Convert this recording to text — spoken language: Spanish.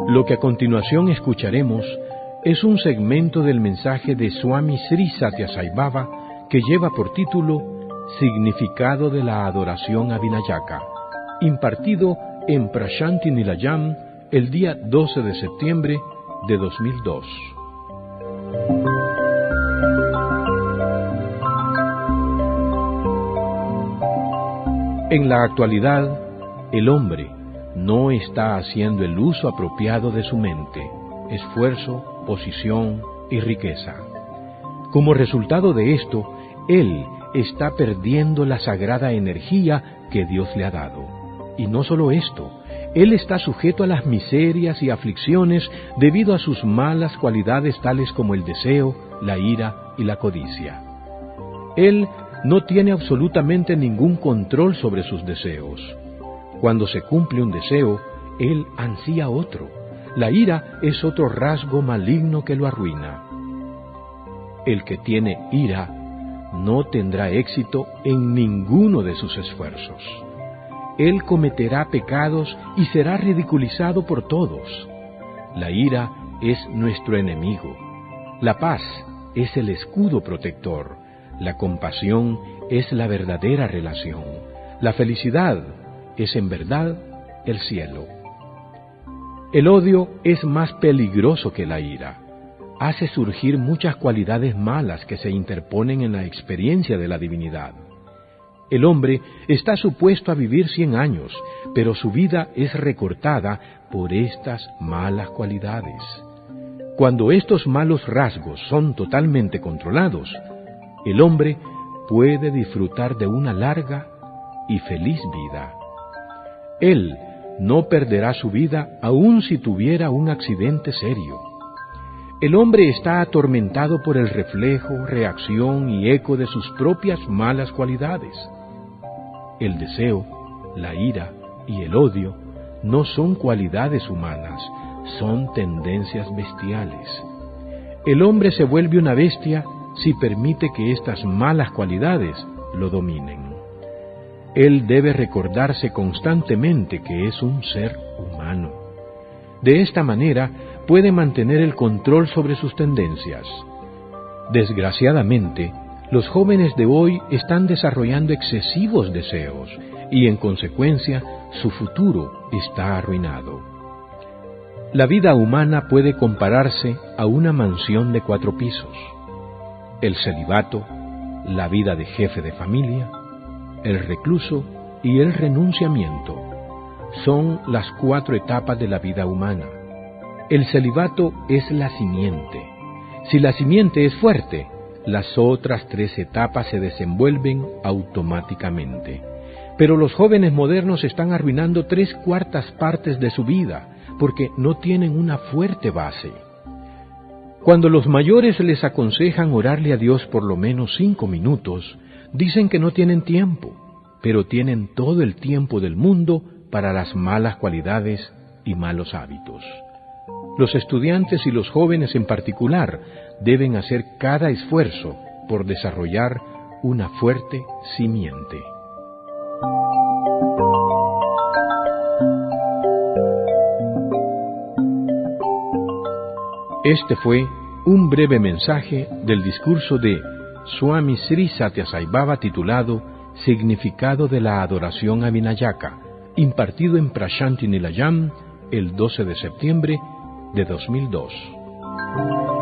Lo que a continuación escucharemos es un segmento del mensaje de Swami Sri Satya Sai Baba que lleva por título Significado de la adoración a Vinayaka, impartido en Prashanti Nilayam el día 12 de septiembre de 2002. En la actualidad, el hombre no está haciendo el uso apropiado de su mente, esfuerzo, posición y riqueza. Como resultado de esto, él está perdiendo la sagrada energía que Dios le ha dado. Y no solo esto, él está sujeto a las miserias y aflicciones debido a sus malas cualidades tales como el deseo, la ira y la codicia. Él no tiene absolutamente ningún control sobre sus deseos. Cuando se cumple un deseo, él ansía otro. La ira es otro rasgo maligno que lo arruina. El que tiene ira no tendrá éxito en ninguno de sus esfuerzos. Él cometerá pecados y será ridiculizado por todos. La ira es nuestro enemigo. La paz es el escudo protector. La compasión es la verdadera relación. La felicidad es en verdad el cielo. El odio es más peligroso que la ira. Hace surgir muchas cualidades malas que se interponen en la experiencia de la divinidad. El hombre está supuesto a vivir 100 años, pero su vida es recortada por estas malas cualidades. Cuando estos malos rasgos son totalmente controlados, el hombre puede disfrutar de una larga y feliz vida. Él no perderá su vida aun si tuviera un accidente serio. El hombre está atormentado por el reflejo, reacción y eco de sus propias malas cualidades. El deseo, la ira y el odio no son cualidades humanas, son tendencias bestiales. El hombre se vuelve una bestia si permite que estas malas cualidades lo dominen. Él debe recordarse constantemente que es un ser humano. De esta manera puede mantener el control sobre sus tendencias. Desgraciadamente, los jóvenes de hoy están desarrollando excesivos deseos y, en consecuencia, su futuro está arruinado. La vida humana puede compararse a una mansión de 4 pisos. El celibato, la vida de jefe de familia, el recluso y el renunciamiento son las 4 etapas de la vida humana. El celibato es la simiente. Si la simiente es fuerte, las otras 3 etapas se desenvuelven automáticamente. Pero los jóvenes modernos están arruinando 3/4 partes de su vida porque no tienen una fuerte base. Cuando los mayores les aconsejan orarle a Dios por lo menos 5 minutos, dicen que no tienen tiempo, pero tienen todo el tiempo del mundo para las malas cualidades y malos hábitos. Los estudiantes y los jóvenes en particular deben hacer cada esfuerzo por desarrollar una fuerte simiente. Este fue un breve mensaje del discurso de Swami Sri Satya Sai Baba titulado Significado de la adoración a Vinayaka, impartido en Prashanti Nilayam el 12 de septiembre de 2002.